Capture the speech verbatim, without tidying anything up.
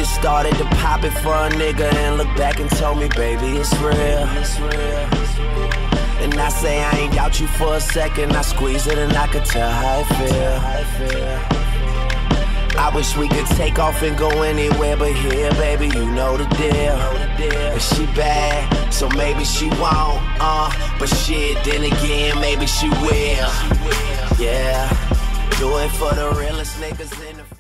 just started to pop it for a nigga and look back and told me, baby, it's real. It's real. And I say I ain't doubt you for a second. I squeeze it and I could tell how I feel. I wish we could take off and go anywhere but here, baby, you know the deal. And she bad, so maybe she won't, uh but shit, then again, maybe she will. Yeah, do it for the realest niggas in the